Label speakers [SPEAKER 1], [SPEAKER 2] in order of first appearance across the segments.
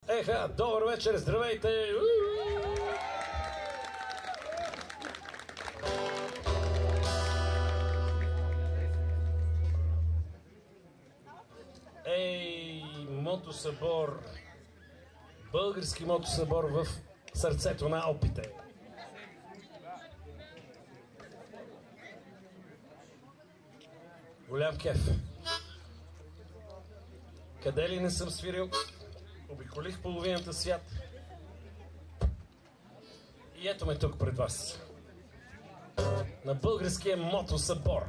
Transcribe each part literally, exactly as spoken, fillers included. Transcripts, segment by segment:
[SPEAKER 1] Еха, добър вечер, здравейте! Ей, мотосъбор, български мотосъбор в сърцето на Алпите. Голям кеф. Къде ли не съм свирил? Обиколих половината свят. И ето ме тук пред вас. На българския мотосъбор.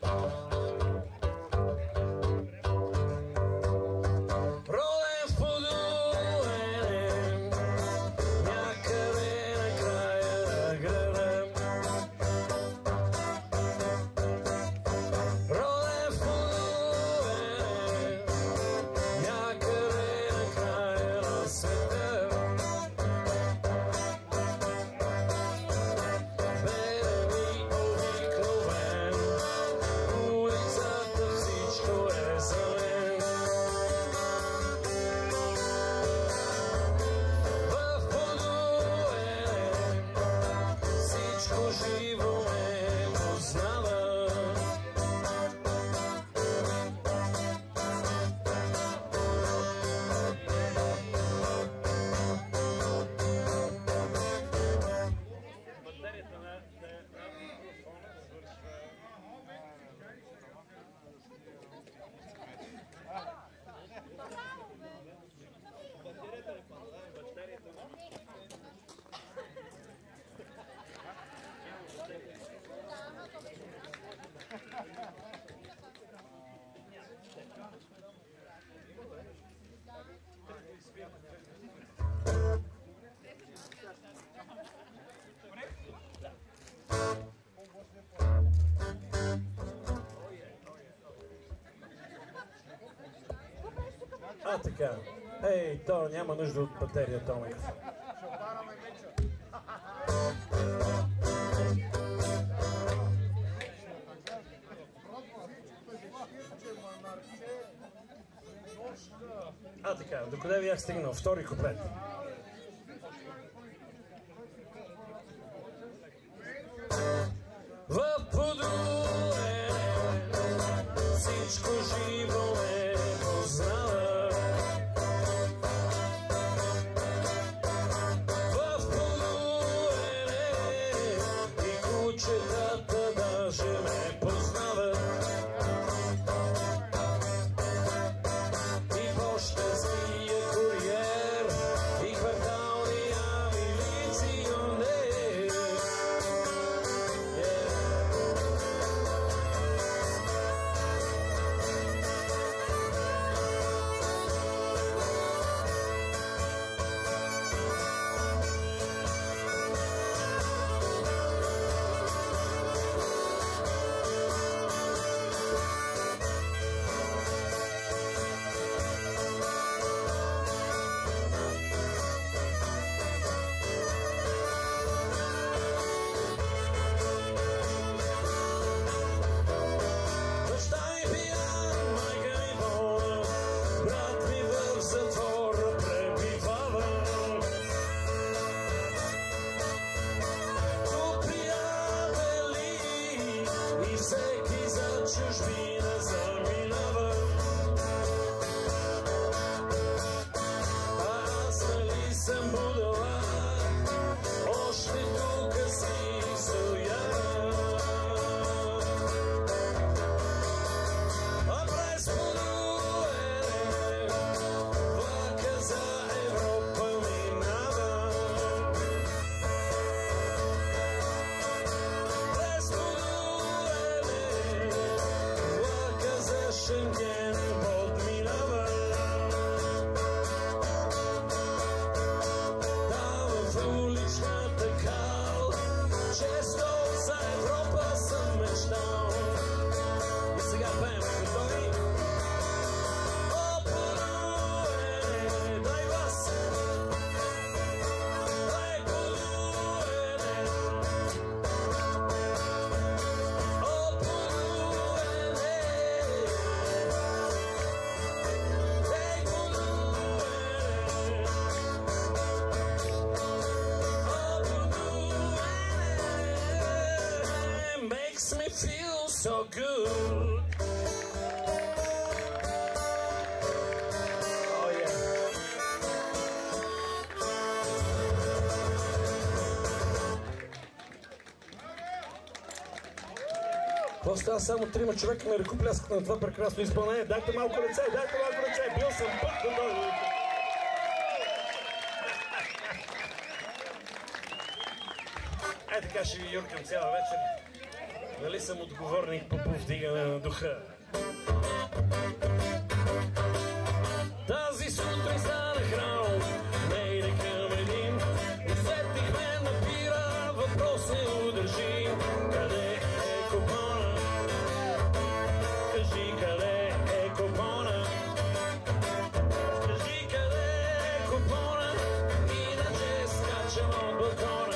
[SPEAKER 1] А, така. Ей, то няма нужда от батерия, Томик. А, така. Докъде бях стигнал? Втори куплет. В подуе всичко живо ме познава. В подуе и кучетата даже ме познават. И пощенския куриер и кварталния милиционер. makes me feel so good. Oh yeah. Какво става? Само трима човека ме ръкопляскат на това прекрасно изпълнение. Дайте малко ръце, дайте малко ръце. Бил съм път да дойда. Е, така ще ви юркам цяла вечер. Нали съм отговорник по повдигане на духа. Тази сутрин станах рано, не иде към един. Усетихме напира, въпрос не удържи. Къде е купона? Кажи къде е купона? Кажи къде е купона? Иначе скачам от балкона.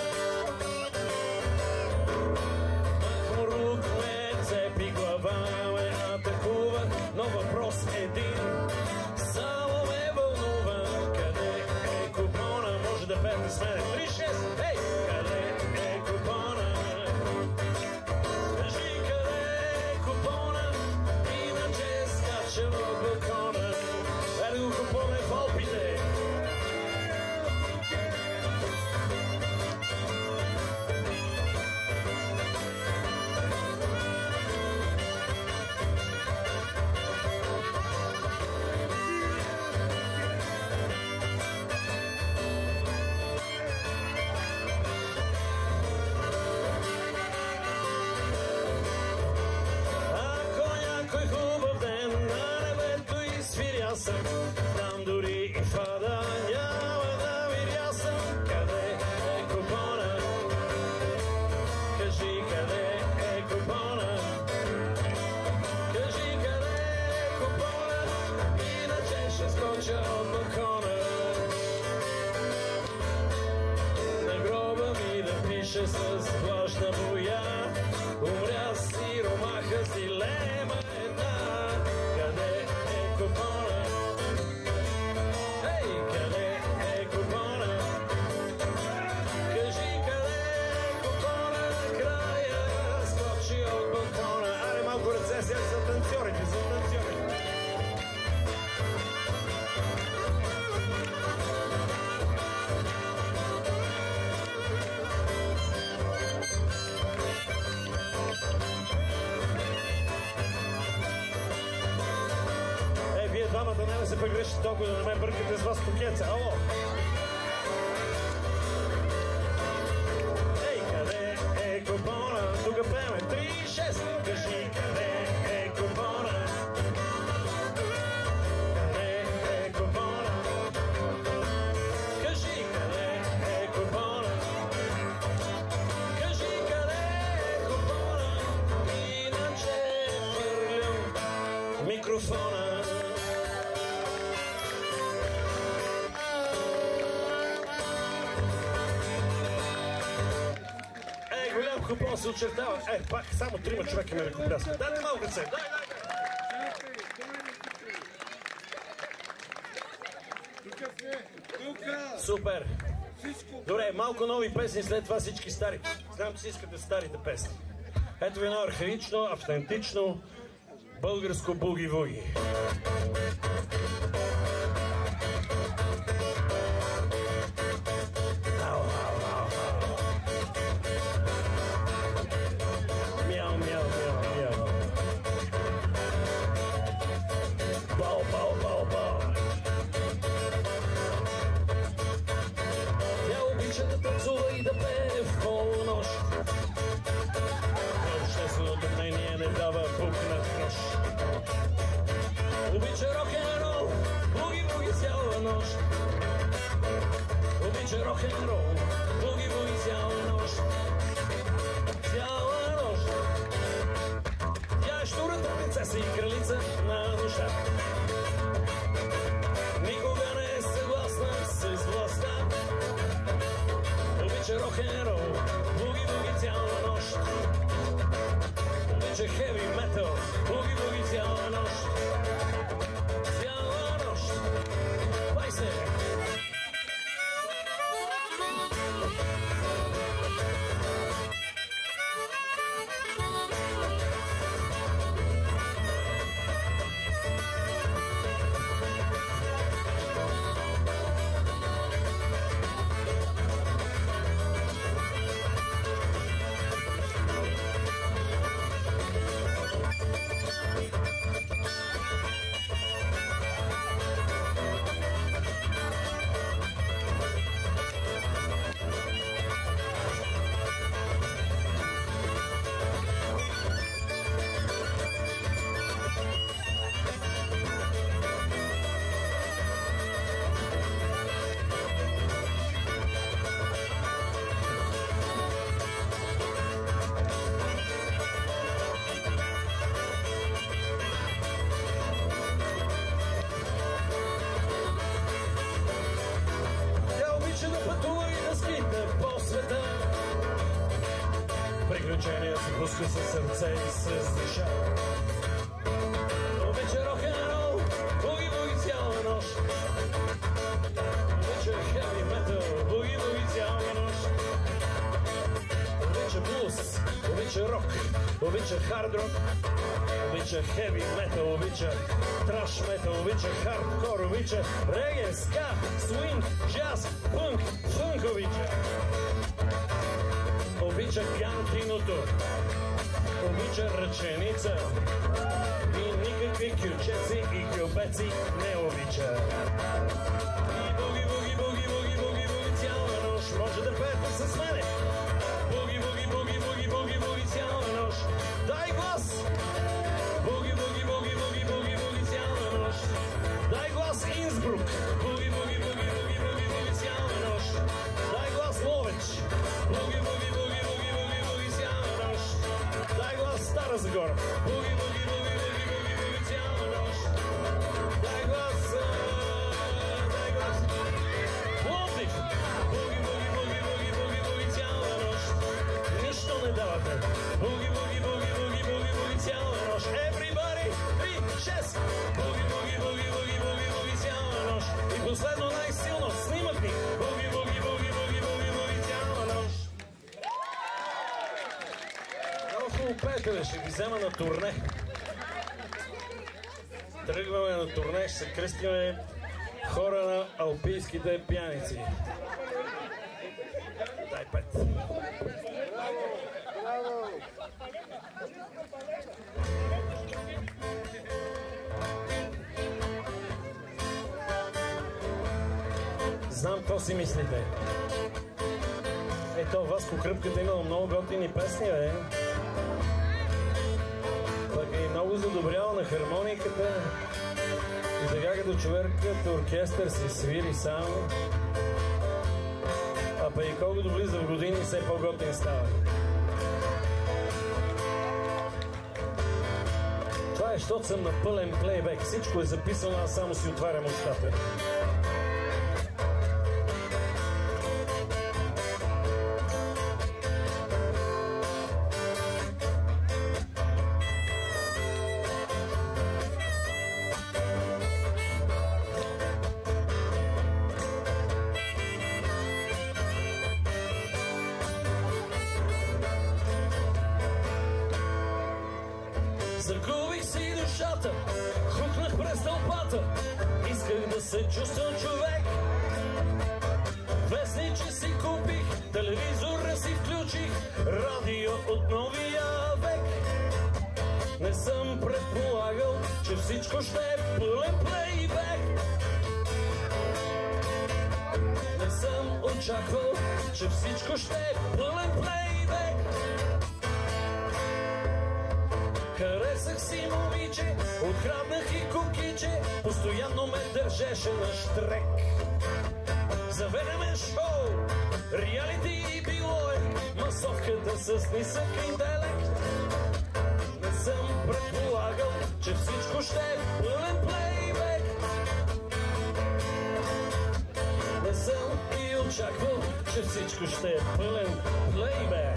[SPEAKER 1] Но въпрос един само ме вълнува. Къде е купона? Може да пеете с мене. Три, шест, ей! Къде е купона? Кажи къде е купона? Иначе скачам от балкона. Ели го купона в Алпите. Там дори и фада няма да видя съм. Къде е купона? Кажи къде е купона? Кажи къде е купона? Иначе ще скоча от балкона. На гроба ми да пише с влажна боя. Умря си ромаха си лема една. Къде е купона? Сега за танцорите, за танцорите. Ей, вие двамата няма се погрешите толкова да не ме бъркате с вас кокеца. Ало! Ей, къде е купона? Тук пеме три шест. Кажи къде е купона? Къде е купона? Кажи къде е купона? Кажи къде е купона? Иначе хвърлям микрофона. Е, голям купон се очертава. Е, пак само трима човека ме ръкопляскат. Дайте малко ръце. Дай, дай, дай. Супер. Добре, малко нови песни, след това всички стари. Знам, че си искате старите песни. Ето ви едно архаично, автентично българско буги-вуги. Обича рок-н-рол, буги-буги цяла нощ. Обича рок-н-рол, буги-буги цяла нощ. Цяла нощ. Тя е щурата принцеса и кралица на душа. Никога не е съгласна с властта. Обича рок-н-рол, буги-буги цяла нощ. Обича хеви метал, буги-буги цяла нощ. Цяла нощ. Бай се! приключения се пуска със сърце и с душа. Обича рок-н-рол, буги-буги цяла нощ. Обича хеви метал, буги-буги цяла нощ. Обича блуз, обича рок, обича хард рок. Обича хеви метал, обича траш метал, обича хардкор, обича реге, ска, свинг, джаз, пънк, фънк обича. Обича кантиното, обича ръченица и никакви кючеци и кюбеци не обича. И буги, буги, буги, буги, буги, буги цяла нощ, може да пеете с мене. Буги, буги, буги, буги, буги, буги цяла нощ. Дай глас! Буги, буги, буги, буги, буги, буги цяла нощ. Дай глас Инсбрук! Буги, буги, буги, буги, буги, буги цяла нощ. Дай глас Ловеч! Буги, буги, буги, буги, буги, буги цяла нощ. Дай глас Стара Загора! Буги, буги, буги, буги, буги, буги цяла нощ. Дай глас... Дай глас... Пловдив! Буги, буги, буги, буги, буги, буги цяла нощ. Нищо не давате! Буги, буги, буги, буги, буги, буги цяла нощ. Everybody! Три, шест! Буги, буги, буги, буги, буги, буги цяла нощ. И последно най-силно снимат ни. Буги, буги, буги, буги, буги, буги цяла нощ. Много хубаво пеете, ще ви взема на турне. Тръгваме на турне, ще се кръстиме хора на алпийските пияници. Дай пет. Знам какво си мислите. Ето, Васко Кръпката имало много готини песни, бе. Пък е много задобрял на хармониката. И така като човек като оркестър си свири сам. А па и колкото влиза в години, все по-готин става. Това е, защото съм на пълен плейбек. Всичко е записано, аз само си отварям устата. Загубих си душата, хукнах през тълпата, исках да се чувствам човек. Вестниче си купих, телевизора си включих, радио от новия век. Не съм предполагал, че всичко ще е пълен плейбек. Не съм очаквал, че всичко ще е пълен плейбек. Харесах си момиче, откраднах и кукиче, постоянно ме държеше на штрек. Заведеме шоу, реалити и било е, масовката с нисък интелект. Не съм предполагал, че всичко ще е пълен плейбек. Не съм и очаквал, че всичко ще е пълен плейбек.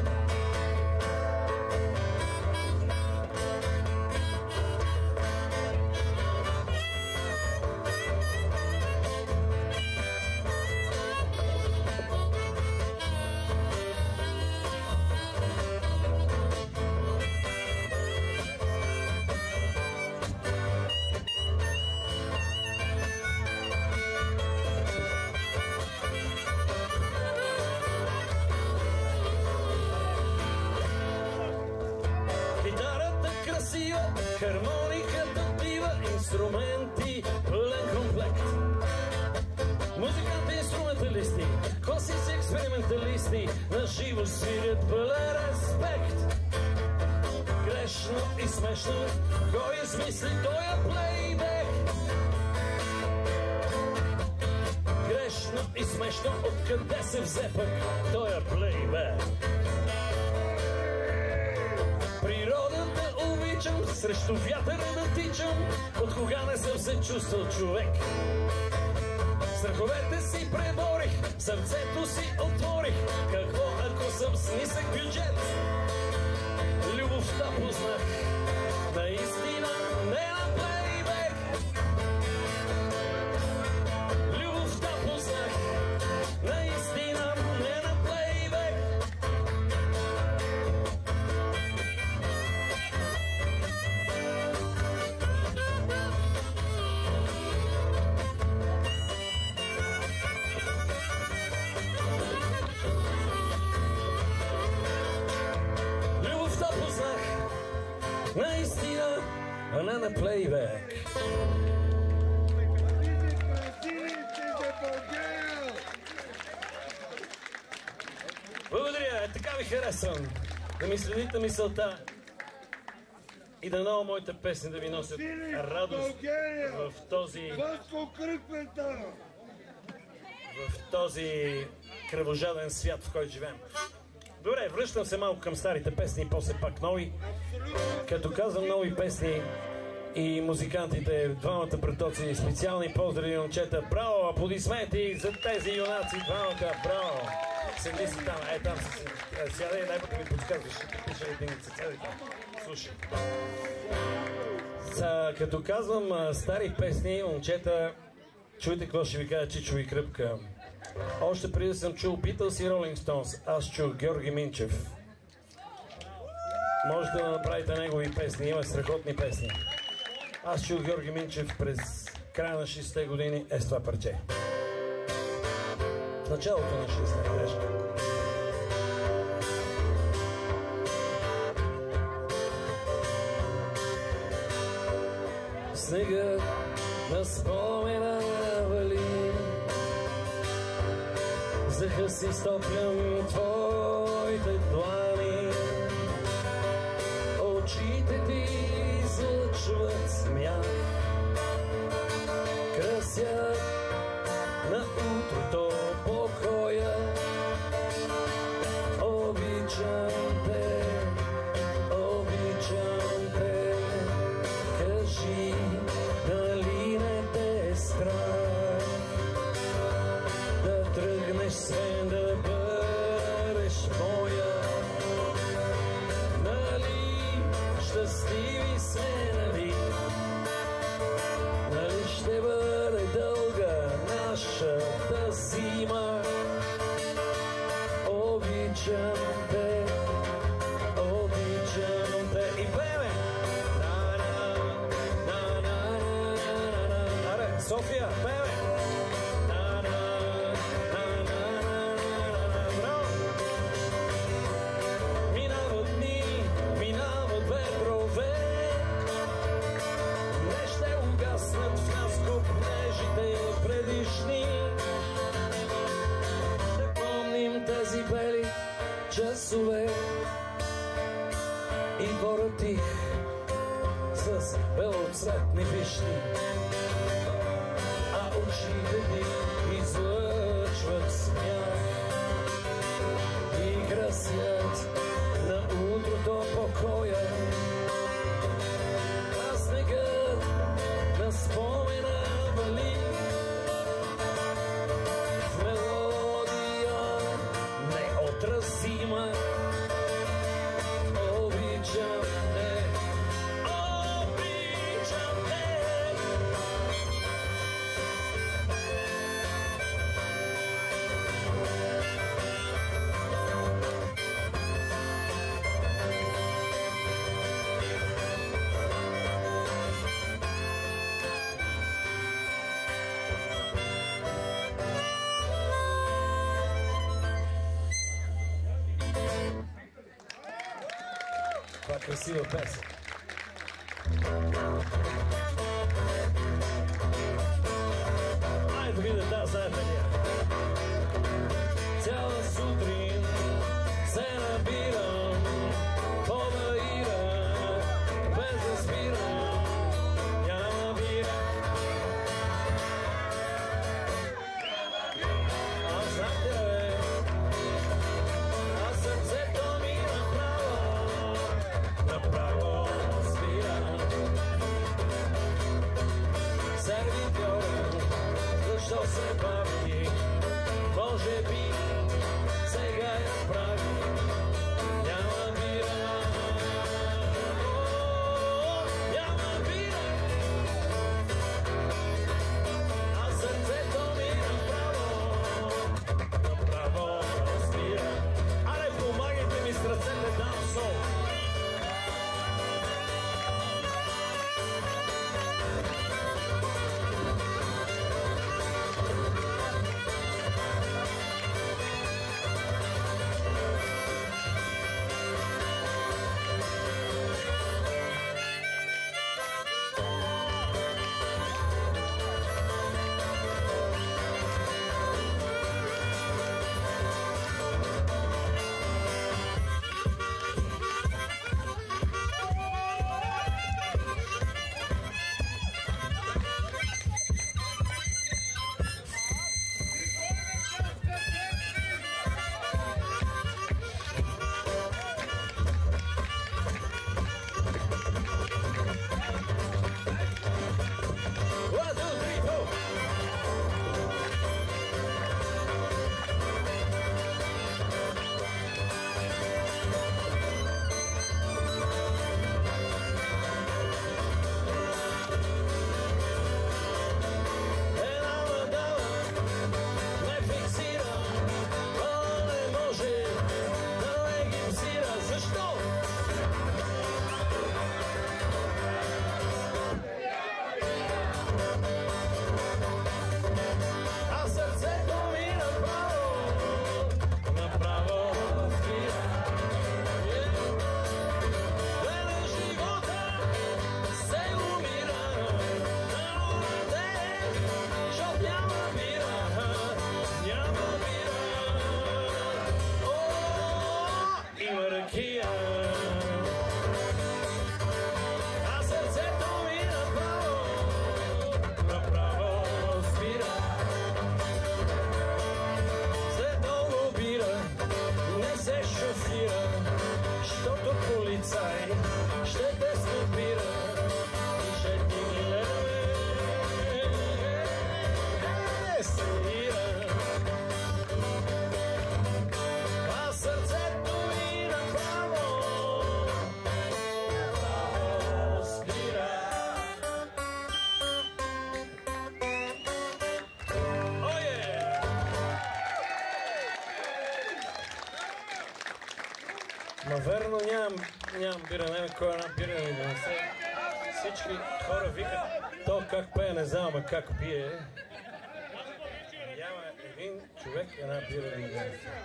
[SPEAKER 1] Хармониката бива, инструменти, пълен комплект. Музиканти, инструменталисти, класици, експерименталисти, на живо свирят пълен респект. Грешно и смешно, кой измисли тоя плейбек? Грешно и смешно, откъде се взе пък тоя плейбек? Природата обичам, срещу вятъра да тичам, от кога не съм се чувствал човек. Страховете си преборих, сърцето си отворих, какво ако съм с нисък бюджет. Любовта познах наистина не на плейбек. Любовта познах наистина не на плейбек. Любовта познах наистина, а не на плейбек. Благодаря, така ви харесвам. Да ми следите мисълта и да ново моите песни да ви носят радост в този в този кръвожаден свят, в който живеем. Добре, връщам се малко към старите песни и после пак нови. Като казвам нови песни и музикантите, двамата братовци, специални поздрави, момчета. Браво, аплодисменти за тези юнаци, двамата, браво! Седи си там, е там си, сядай и най-път да ми подсказваш, ще пиша единица, сядай там, слушай. За, като казвам а, стари песни, момчета, чуйте какво ще ви кажа Чичо и Кръпка. Още преди да съм чул Beatles и Rolling Stones, аз чух Георги Минчев. Можете да направите негови песни, има страхотни песни. Аз чух Георги Минчев през края на шейсетте години е с това парче. В началото на шейсетте грешка. Снегът на спомена вали, заха си стоплям твоите длани, очите ти излъчват смях, красят на утрото покоя. Обичам те, обичам те, кажи, дали не те е страх да тръгнеш свен да бъдеш моя. Нали щастливи сме, нали, нали ще бъде дълга нашата зима. Обичам те, обичам те. И пеме! Аре, София, пеме! Минават дни, минават ветрове, не ще угаснат в нас купнежите предишни. Ще помним тези бели часове и двора тих с белоцветни вишни, а очите ти излъчват смях и красят на утрото покоя. А снегът на спомена вали в мелодия неотразима. Обичам те, обичам те. Това красива песен. Айде видя, да, знаете ние. Цяла сутрин се набирам, поваира, без да спирам, няма бира. Аз знам те, бе, а сърцето ми направо, направо спира. Сервитьора, защо се бави? Може би сега я прави. Ма верно нямам, нямам бира, няма кой една бира ми да не се. Всички хора викат, то как пее, не знам, а как пие. Няма един човек една бира ми да не се.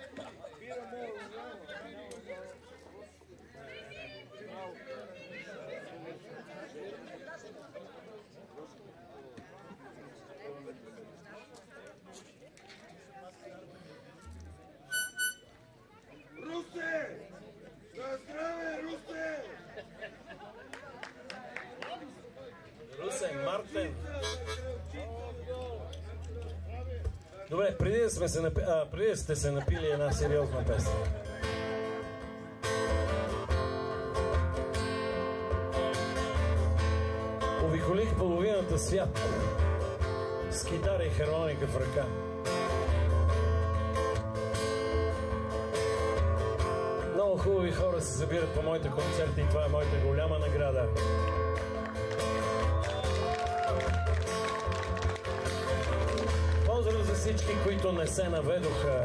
[SPEAKER 2] Русе! За здраве, Русе!
[SPEAKER 1] Русе, Мартин. Добре, преди да, сме се напи... а, преди да сте се напили една сериозна песен. Обиколих половината свят с китара и хармоника в ръка. Много хубави хора се събират по моите концерти и това е моята голяма награда. Поздрав за всички, които не се наведоха.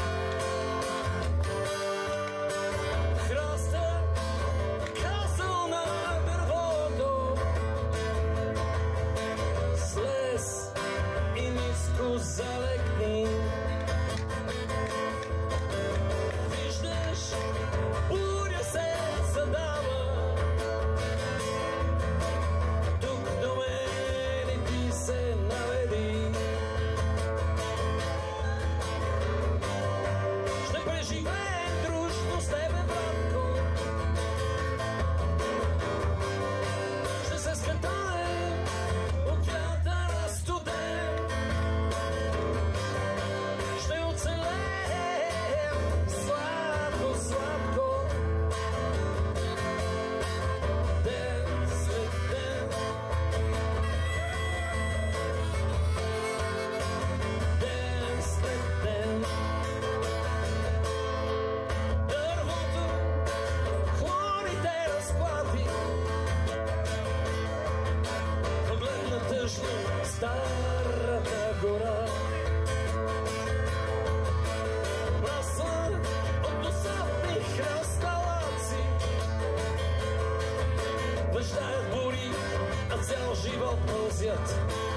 [SPEAKER 1] Храста касал на дървото, слез и ниско залегни. Старата гора браса от досадни хръсталаци, въждаят бури, а цял живот мълзят.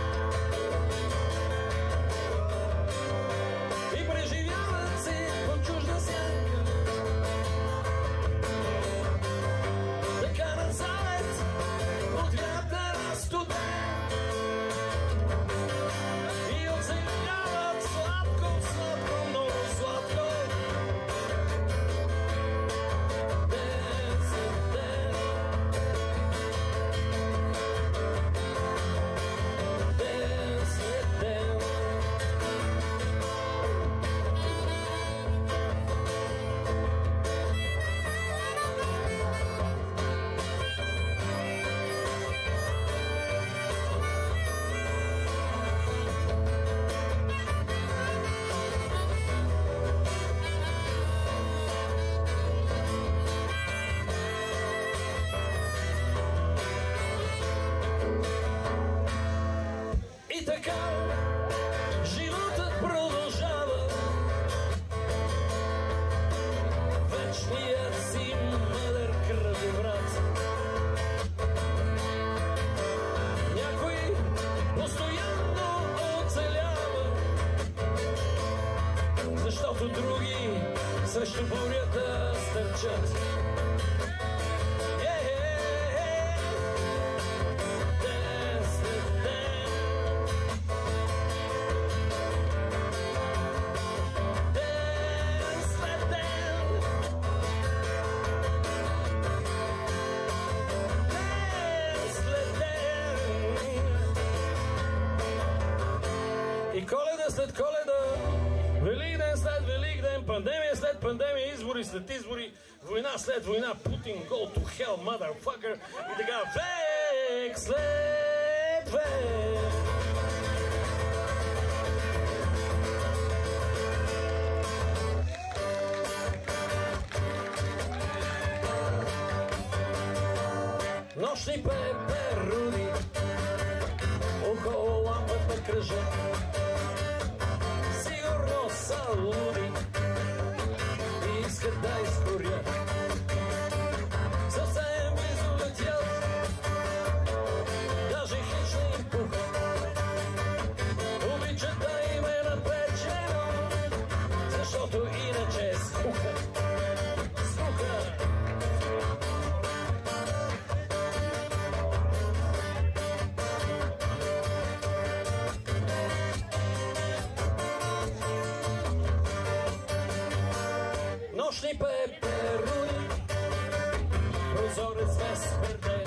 [SPEAKER 1] И преживяват си по чужда сянка, така на залет от вятъра студен. Други също бурята стърчат. Ден след ден, ден след ден, ден след ден. И Коледа след Коледа, Великден след Великден, пандемия след пандемия, избори след избори, война след война, Путин, go to hell, motherfucker, и така век след век. Нощни пеперуди около лампата кръжат, сигурно са луди и искат да изгорят. нощни пеперуни, прозорец без перде.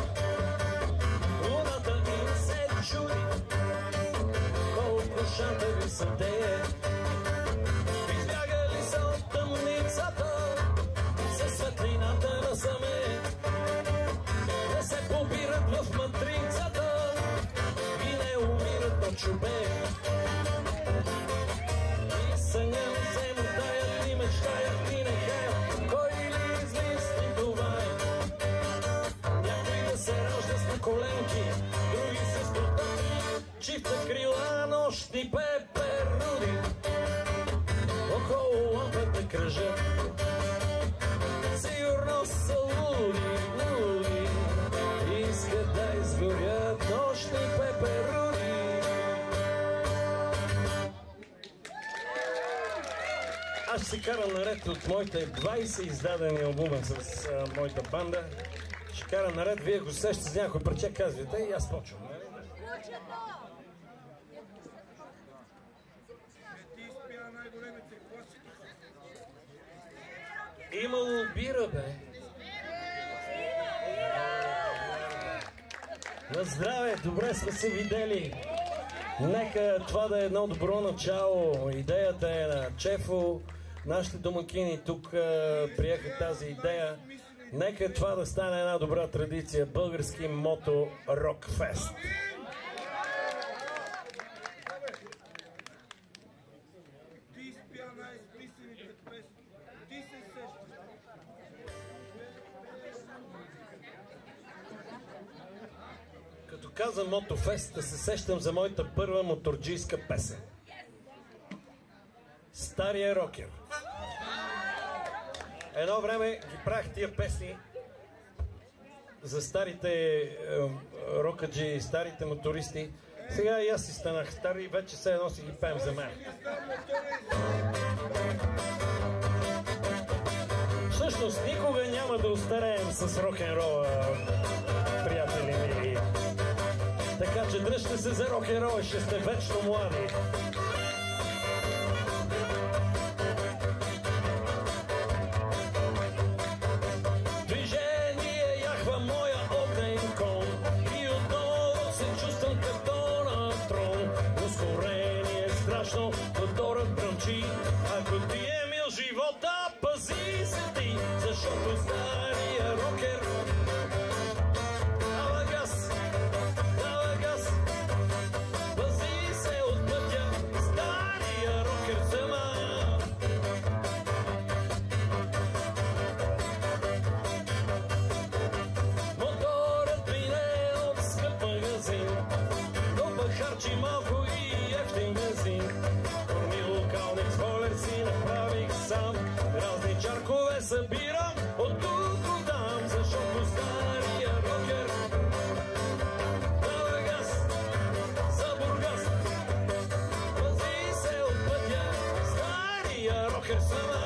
[SPEAKER 1] Луната им се чуди, колко шантави са те. Избягали са от тъмницата, със светлината на саме. Не се побират в матрицата и не умират от чубе. И съня взема таят и мечтаят и не хаят, кой ли измисли това е. Някой да се ражда с на коленки, други с стотък, чифта крила, нощни пеперуди около лампата кръжат. Сигурно са луди, луди, искат да изгорят нощни пеперуди. Аз се карам наред от моите двайсет издадени албума с а, моята банда. Ще карам наред, вие го сещате с някой парче, казвате и аз почвам. Имало бира, бе. На здраве, добре сме се видели. Нека това да е едно добро начало. Идеята е на Чефо. Нашите домакини тук приеха тази идея. Нека това да стане една добра традиция. Български мото Рок Фест.
[SPEAKER 2] Ти изпя най-изписаните песни. Ти се сещаш.
[SPEAKER 1] Като казвам Мотофест, да се сещам за моята първа моторджийска песен. Стария рокер. Едно време ги правих тия песни за старите е, рокаджи, старите мотористи. Сега и аз си станах стар и вече все едно си ги пеем за мен. Всъщност никога няма да остареем с рок-н-рола, приятели ми. Така че дръжте се за рок-н-рола и ще сте вечно млади. Движение яхва моя огнен кон и отново се чувствам като на трон. Ускорение страшно, моторът бръмчи. Ако ти е мил живота, пази се ти, защото стария рокер дава газ, дава газ, пази се от пътя, стария рокер взема. Моторът мине от скъп магазин, но пък харчи малко и ефтин бензин. Кормило, калник, спойлер си направих сам, разни чаркове събирам от тук от там, защото стария рокер дава газ за Бургас, пази се от пътя, стария рокер сама.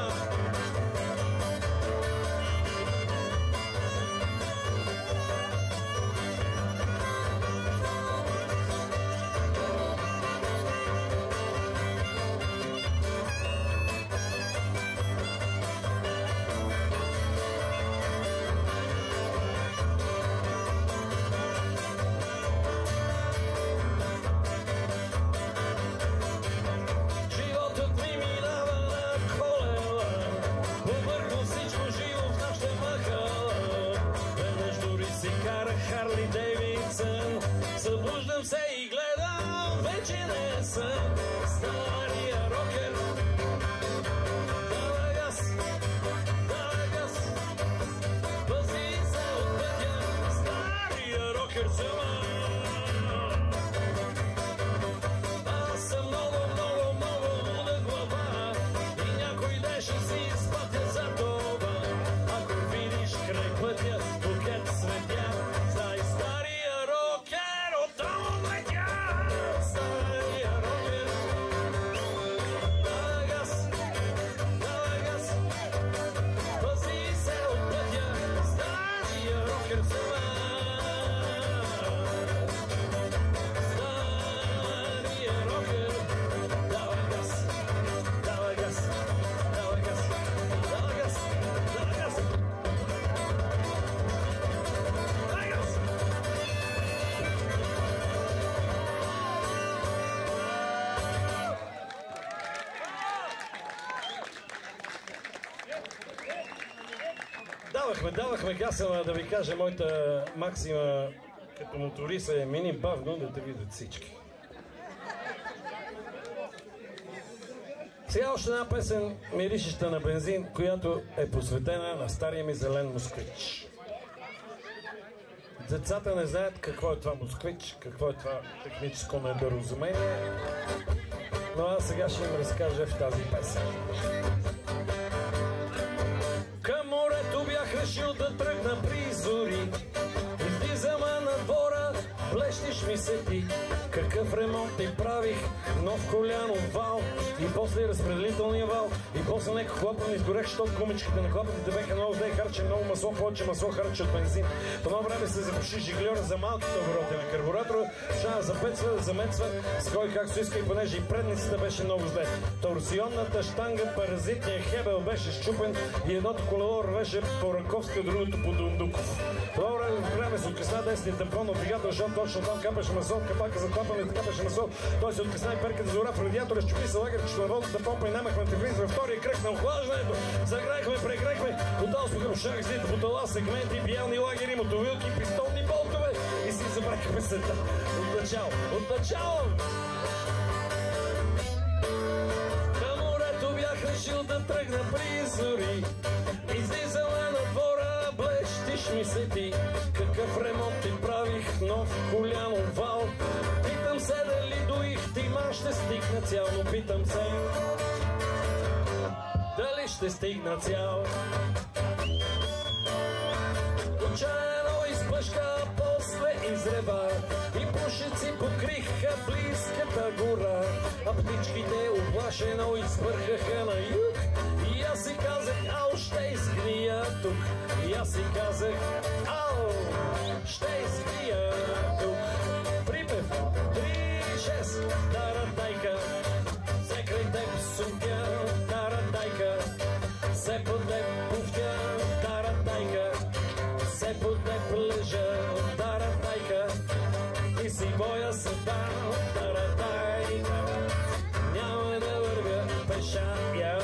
[SPEAKER 1] Животът ми минава на колела, повърху всичко живо в нашата махала. Веднъж дори си карах Харли Дейвидсън, събуждам се и гледам, вече не съм стария рокер. Дава газ, дава газ, пази се от пътя, стария рокер сама. Аз съм много, много, много луда глава и някой ден ще си изпътя за това. Ако видиш край пътя букет светя, знай стария рокер оттам летя. Стария рокер дава газ, дава газ, пази се от пътя, стария рокер сама. давахме, давахме гасела, да ви кажа моята максима като моторист е мини бавно да те видят всички. Сега още една песен миришеща на бензин, която е посветена на стария ми зелен москвич. Децата не знаят какво е това москвич, какво е това техническо недоразумение, но аз сега ще им разкажа в тази песен. Към морето бях решил да тръгна при зори. Излизаме на двора, блещиш ми се ти. Какъв ремонт ти правих, нов колянов вал и после разпределителния вал и после нека клапан изгорех, защото гумичките на клапаните беха много зле, харче много масло, повече масло харче от бензин. По това време се запуши жигльора за малките обороти на карбуратора, шана запецва, замецва, с кой както иска и понеже и предницата беше много зле. Торсионната щанга, паразитния хебел беше щупен и едното колело рвеше по Раковски, другото по Дундуков. Това време се откъсна десния тампон от двигател, защото точно там капеше масло, капака за клапане, така беше масло. Той се откъсна и перката зора в радиатора, щупи се лагерчето на водната помпа и нямахме антифриз във втория кръг на охлаждането. Загрехме, прегрехме, тотал слухам шах, злите бутала, сегменти, биялни лагери, мотовилки, пистолни болтове и си забрахме света. От начало, от начало! Към морето бях решил да тръгна при зори. Излизаме на двора, блещиш ми се ти. Какъв ремонт ти правих, нов колянов вал. Питам се дали доих ти, ма ще стигна цял, но питам се дали ще стигна цял. Отчаяно изпъшка, после изрева и пушици покриха близката гора, а птичките оплашено изпърхаха на юг. И аз си казах, ау, ще изгния тук. И аз си казах, ау, ще изгния тук. Припев три шест, таратайка, се край теб сумтя, таратайка, се под теб пуфтя, таратайка, се под теб лежа, таратайка, ти си моя съдба, таратайка, няма да вървя пеша я.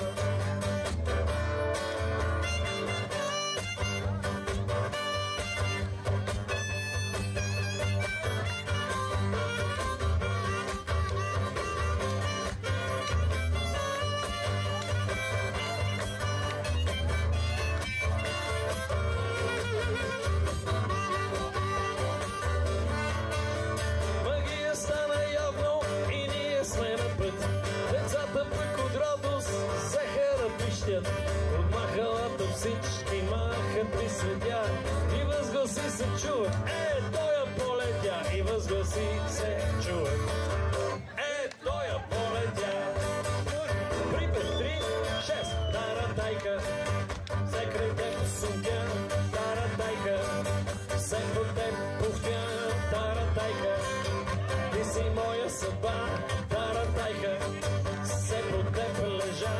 [SPEAKER 1] От махалата всички махат при светя и възгласи се чуват, е, той я полетя, и възгласи се чуват, е, той я полетя. Припев три шест, таратайка, се край теб сумтя, таратайка, се под теб пуфтя, таратайка, ти си моя съдба, таратайка, се под теб лежа.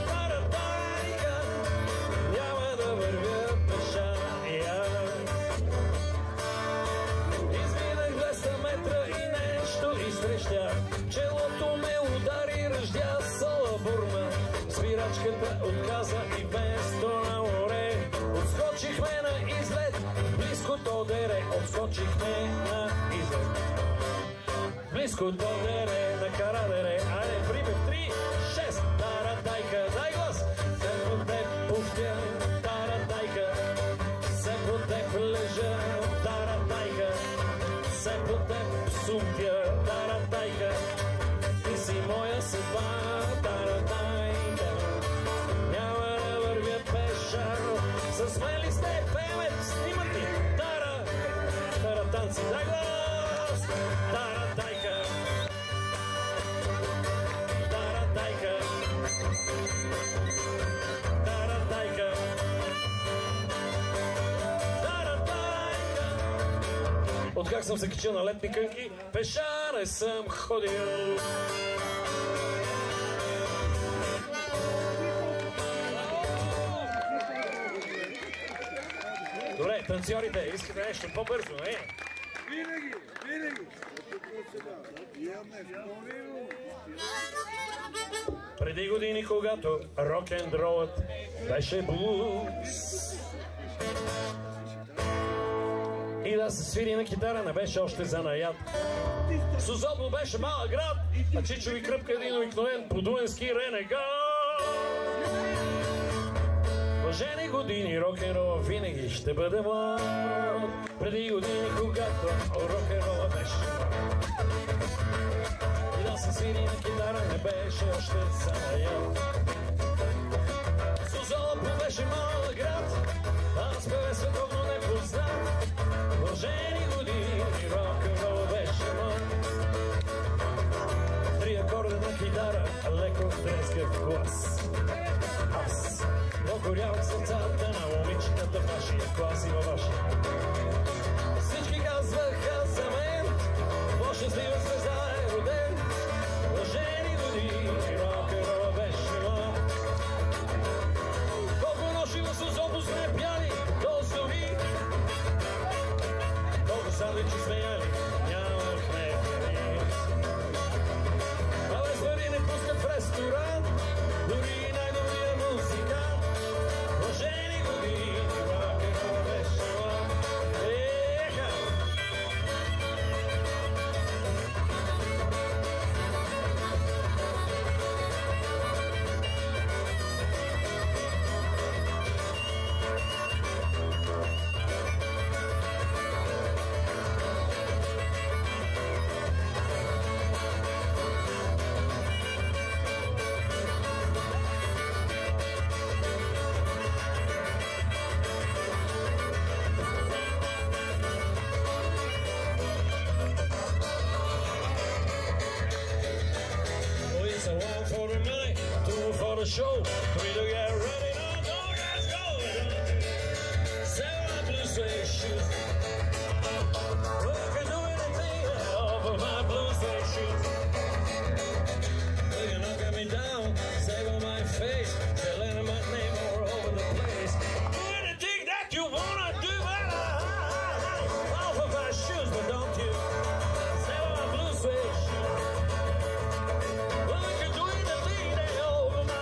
[SPEAKER 1] Челото ме удари, ръждя салабурма. Спирачката отказа и вместо на море отскочихме на излет, близкото дере. Отскочихме на излет, близкото дере, на карадере. Айде, припев три шест, таратайка, дай глас. Се под теб пуфтя, таратайка, се под теб лежа, таратайка, се под теб сумтя, таратайка, ти си моя съдба, таратайка, няма да вървя пеша. С мен ли сте, пеем, снимате, тара, таратанци, дай глас, таратайка, таратайка, таратайка, таратайка. Откак съм се качил на летни кънки, пеша не съм ходил. Добре, танцорите, искате нещо по-бързо, не?
[SPEAKER 2] Винаги, винаги.
[SPEAKER 1] Преди години, когато рок-н-ролът беше блуз, И да се свири на китара не беше още занаят. Созопол беше малък град, а Чичови Кръпка един обикновен подуенски ренегат. Въжени години рок-н-рола винаги ще бъде млад. Преди години, когато рок-н-рола беше млад. И да се свири на китара не беше още занаят. Созопол беше малък град, аз певе световно непознат. Въжени години рок-н-рола беше млад. Три акорда на китара, леко трескав глас. Аз покорявах сърцата на момичетата в нашия клас и във вашия. Всички казваха за мен, по-щастлива звезда е роден. Въжени години рок-н-рола беше млад. Колко нощи в Созопол сме пяли до зори, колко сандвичи сме яли, нямахме пари. А без пари не пускат в ресторант, дори най-добрия музикант. Въжени години рок-н-рола беше млад. Еха! The show, three to get ready, no, no, let's go. Sell my blue suede shoes. I can do anything over my blue suede shoes. You knock me down, save on my face, telling my name all over the place. Do anything that you wanna do, but I over my shoes, but don't you sell my blue suede shoes. Well, I can do anything that over my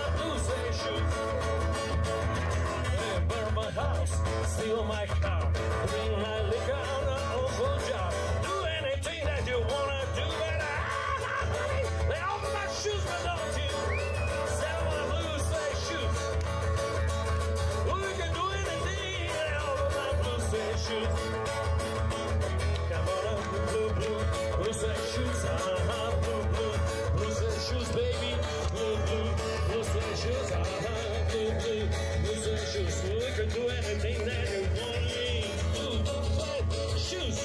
[SPEAKER 1] they burn my house, steal my car, bring my liquor on an awful job. Do anything that you wanna do, but I, they offer my shoes, but don't you sell my blue suede shoes. We can do anything, they offer my blue suede shoes. Come on up, blue, blue, blue suede shoes, uh-huh, blue, blue, blue suede shoes, baby, blue, blue, blue suede shoes, uh-huh. Blue, blue, blue suede shoes. We can do anything that you want to do. Blue suede shoes.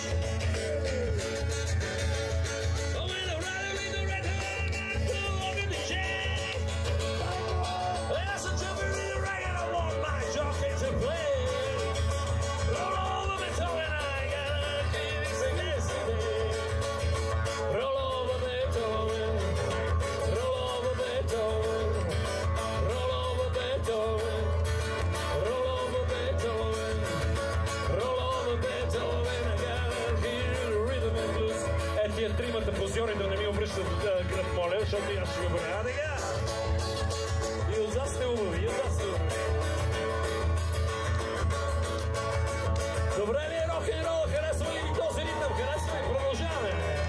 [SPEAKER 1] Oh, when the rider in the red hand, I flew up in the chain. There's a jumper in the rag and I want my jockey to play. Roll over me, so when I gotta do this again today. Roll over Beethoven. Roll over Beethoven. Roll over Beethoven, roll over Beethoven, roll over Beethoven, I gotta hear the rhythm and blues. Е, тия тримата позиори да не ми обръщат гръб, моля, защото аз ще го бъда. А, така! И отзад сте умови, и отзад сте умови. Добре ли е рок-н-рол? Харесва ли ви този ритъм? Харесва ли? Продължаваме!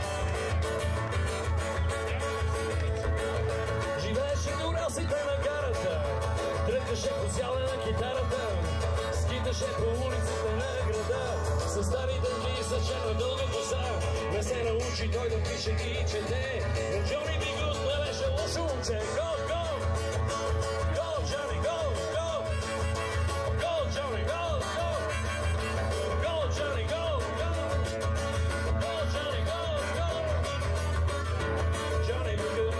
[SPEAKER 1] Живееше до релсите на гарата, тръкаше по сяле на китарата, скиташе по улиците на града, със стари дънги и с черна дълга коса. Не се научи той да пише и чете, но Джони Би Гуд не беше лошо момче. Go, go! Go, Johnny, go, go! Go, Johnny, go, go! Go, Johnny, go, go! Go, Johnny, go, go! Johnny Би Гуд.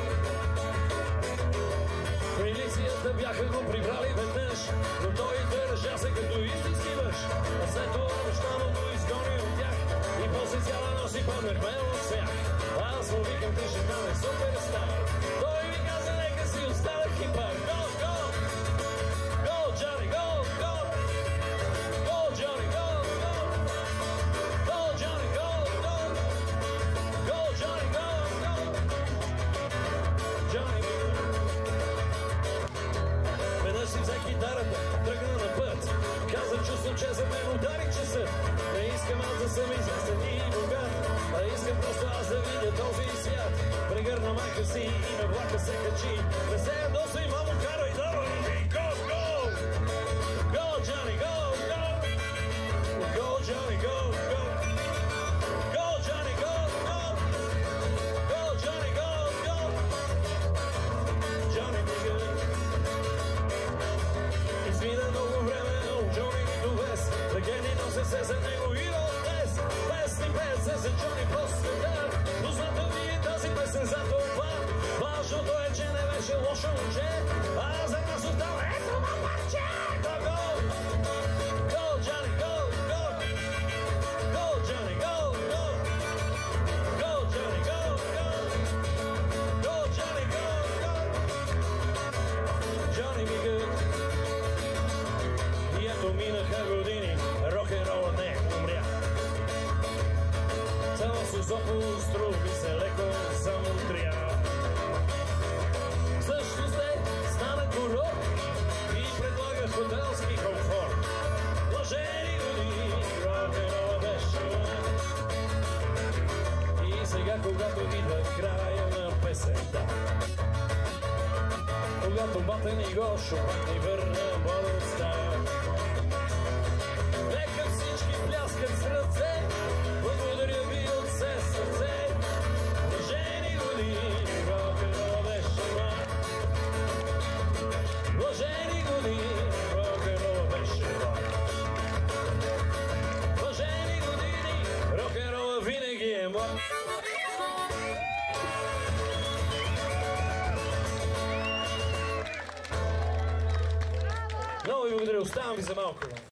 [SPEAKER 1] Милицията бяха го прибрали веднъж, но той държа се като истински мъж. А след това баща му го изгони от тях и после цяла носи подмермел от смях. Аз му викам, ти ще стане суперстар. Той ми каза, нека си остава хипар. Go, go! Go, Johnny, go, go! Go, Johnny, go, go! Go, Johnny, go, go! Go, Johnny, go, go! Johnny, go! Веднъж си взе китарата, тръгна на път. Каза, чувствам, че че за мен удари часа. Не искам аз да съм известен и богат, а искам просто аз да видя този свят. Прегърна майка си и на влака се качи. Не се ядоса и мамо карай долу. Go, go! Go, Johnny, go, go! Go, Johnny, go, go! Go, Johnny, go, go! Go, Johnny, go, go! Johnny be good. Измина много време, но Джони нито вес. Легенди носи се за него и от днес. Песни песен за Джони по света. Позната ви е тази песен за това. Важното е, че не беше лошо момче, а за нас остава ето ма парче. Go, go! Go, Johnny, go, go! Go, Johnny, go, go! Go, Johnny, go, go! Go, Johnny, go, go! Johnny be good. И ето минаха години, рок-н-рола не умря. Само Созопол струби се леко замутря. Също сте стана курорт и предлага хотелски комфорт. Блажени години, рок-н-рола беше. И сега, когато идва края на песента, когато Батен и Гошо пак ни върна младостта, нека всички пляскат с ръце. Благодаря ви от все сърце. Блажени години, рок-н-рола беше млад. Блажени години, рок-н-рола беше млад. Блажени години, рок-н-рола винаги е млад. Много ви благодаря, оставам ви за малко.